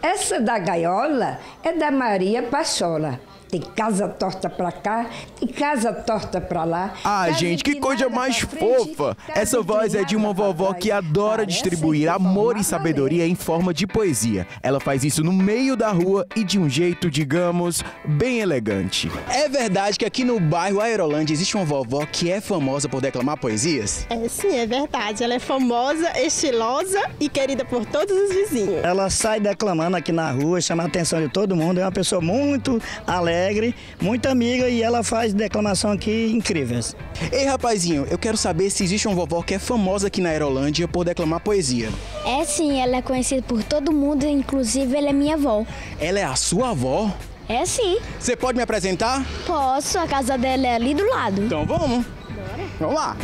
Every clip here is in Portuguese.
Essa da gaiola é da Maria Pachola. Tem casa torta pra cá, tem casa torta pra lá. Ah, gente, que coisa mais fofa! Essa voz é de uma vovó que adora distribuir amor e sabedoria em forma de poesia. Ela faz isso no meio da rua e de um jeito, digamos, bem elegante. É verdade que aqui no bairro Aerolândia existe uma vovó que é famosa por declamar poesias? Sim, é verdade. Ela é famosa, estilosa e querida por todos os vizinhos. Ela sai declamando aqui na rua, chama a atenção de todo mundo. É uma pessoa muito alegre, muito amiga, e ela faz declamação aqui incríveis. Ei, rapazinho, eu quero saber se existe uma vovó que é famosa aqui na Aerolândia por declamar poesia. É sim, ela é conhecida por todo mundo, inclusive ela é minha avó. Ela é a sua avó? É sim. Você pode me apresentar? Posso, a casa dela é ali do lado. Então vamos. Bora. Vamos lá.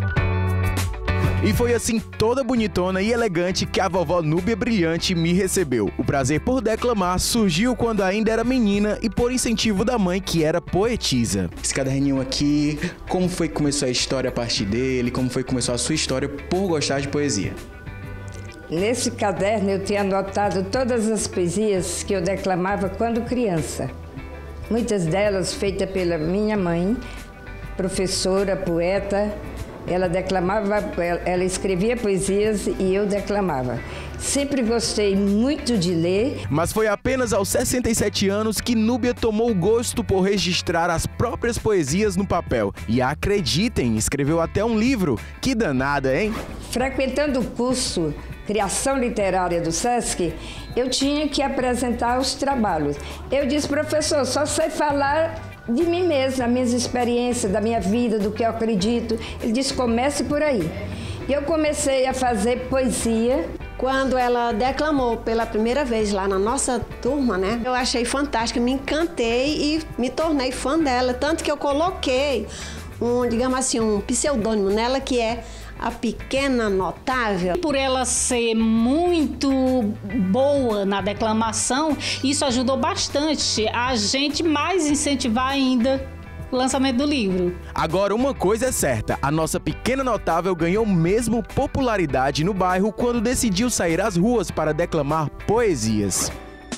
E foi assim, toda bonitona e elegante, que a vovó Núbia Brilhante me recebeu. O prazer por declamar surgiu quando ainda era menina e por incentivo da mãe, que era poetisa. Esse caderninho aqui, como foi que começou a história a partir dele? Como foi que começou a sua história por gostar de poesia? Nesse caderno eu tinha anotado todas as poesias que eu declamava quando criança. Muitas delas feitas pela minha mãe, professora, poeta. Ela declamava, ela escrevia poesias e eu declamava. Sempre gostei muito de ler. Mas foi apenas aos 67 anos que Núbia tomou gosto por registrar as próprias poesias no papel. E acreditem, escreveu até um livro. Que danada, hein? Frequentando o curso Criação Literária do SESC, eu tinha que apresentar os trabalhos. Eu disse, professor, só sei falar de mim mesma, das minhas experiências, da minha vida, do que eu acredito. Ele disse, comece por aí. E eu comecei a fazer poesia. Quando ela declamou pela primeira vez lá na nossa turma, né? Eu achei fantástico, me encantei e me tornei fã dela. Tanto que eu coloquei digamos assim, um pseudônimo nela, que é a Pequena Notável. Por ela ser muito boa na declamação, isso ajudou bastante a gente mais incentivar ainda o lançamento do livro. Agora, uma coisa é certa, a nossa Pequena Notável ganhou mesmo popularidade no bairro quando decidiu sair às ruas para declamar poesias.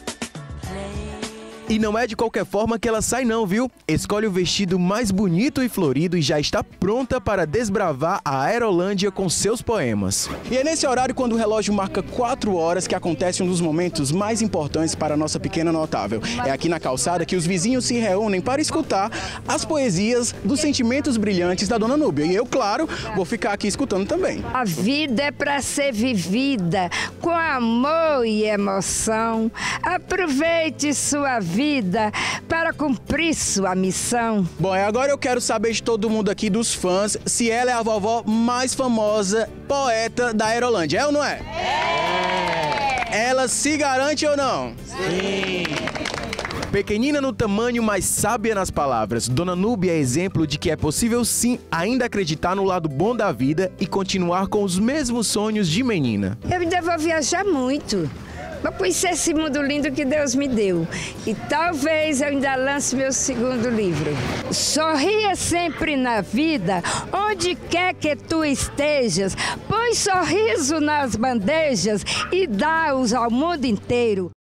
E não é de qualquer forma que ela sai não, viu? Escolhe o vestido mais bonito e florido e já está pronta para desbravar a Aerolândia com seus poemas. E é nesse horário, quando o relógio marca 4 horas, que acontece um dos momentos mais importantes para a nossa Pequena Notável. É aqui na calçada que os vizinhos se reúnem para escutar as poesias dos sentimentos brilhantes da Dona Núbia. E eu, claro, vou ficar aqui escutando também. A vida é para ser vivida com amor e emoção. Aproveite sua vida para cumprir sua missão. Bom, e agora eu quero saber de todo mundo aqui, dos fãs, se ela é a vovó mais famosa poeta da Aerolândia. É ou não é? É! Ela se garante ou não? Sim! Pequenina no tamanho, mas sábia nas palavras, Dona Núbia é exemplo de que é possível sim ainda acreditar no lado bom da vida e continuar com os mesmos sonhos de menina. Eu ainda vou viajar muito. Vou conhecer esse mundo lindo que Deus me deu. E talvez eu ainda lance meu segundo livro. Sorria sempre na vida, onde quer que tu estejas. Põe sorriso nas bandejas e dá-os ao mundo inteiro.